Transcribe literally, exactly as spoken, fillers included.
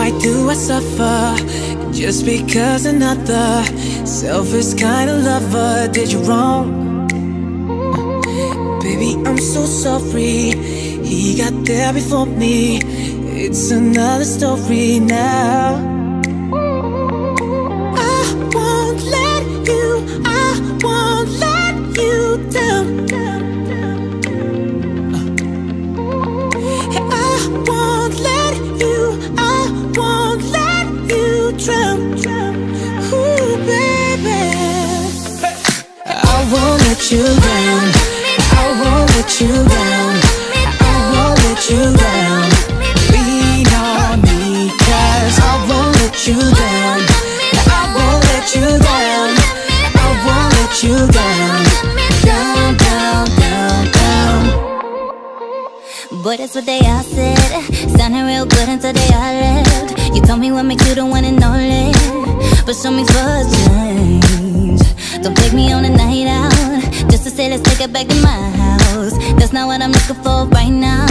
why do I suffer just because another selfish kind of lover did you wrong? Baby, I'm so sorry. He got there before me. It's another story now. I won't let you, I won't let you down. I won't let you, I won't let you drown. Ooh, baby, I won't let you down. I won't let you down. I won't let you down. Lean on me, 'cause I won't let you down. I won't let you down. I won't let you down. Down, down, down, down. Boy, that's what they all said. Sounding real good until they all left. You told me what makes you the one and only, but show me for a change. Don't take me on a night out just to say let's take it back to my house. That's not what I'm looking for right now.